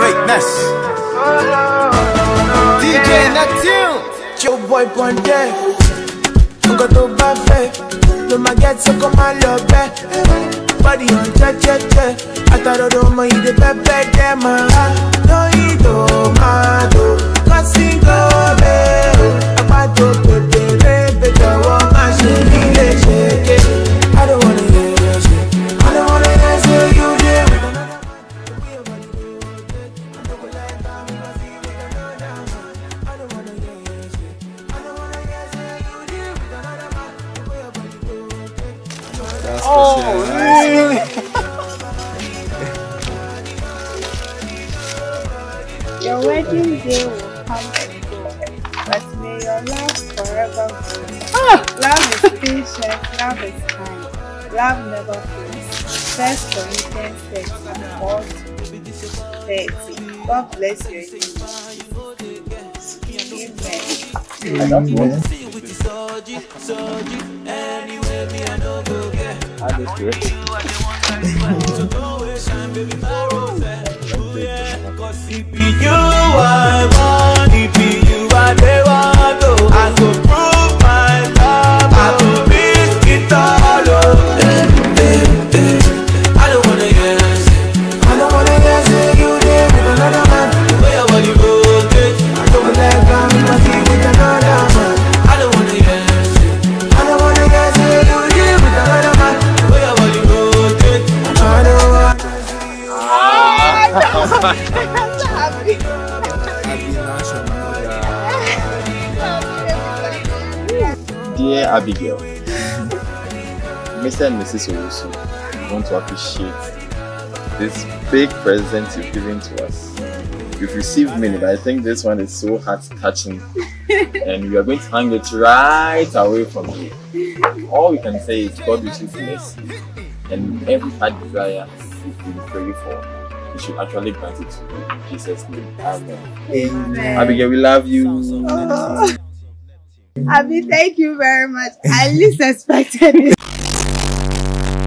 greatness. DJ Natil, your boy Ponte. I'm going to buffet. No my get so come on love back. Body on che. I thought I don't mind the pepe dem. No you don't matter. Cause you go there. I want to pepe the one I should be shake. I don't wanna hear your shit. I don't wanna hear you there. Oh, really? Your wedding day will come and go, but may your love forever grow. Love is patient, love is kind, love never fails. 1 Corinthians 13:4-30. God bless your union. Amen. You I want, if you are the one, I go prove my love, I go risk it all. I don't wanna guess, I don't wanna guess you there with another man. The way I want you rotate, I don't like how you must be with another man. I don't wanna guess, I don't wanna guess you there with another man. The way I want you rotate, I don't want to see you. Dear Abigail, Mr. and Mrs. Owusu want to appreciate this big present you've given to us. You've received many, but I think this one is so heart-touching and we are going to hang it right away from you. All we can say is God will give mercy and every heart desire you've been praying for, you should actually grant it to you. In Jesus' name, amen. Amen. Abigail, we love you. Oh. Abby, thank you very much. I least expected it.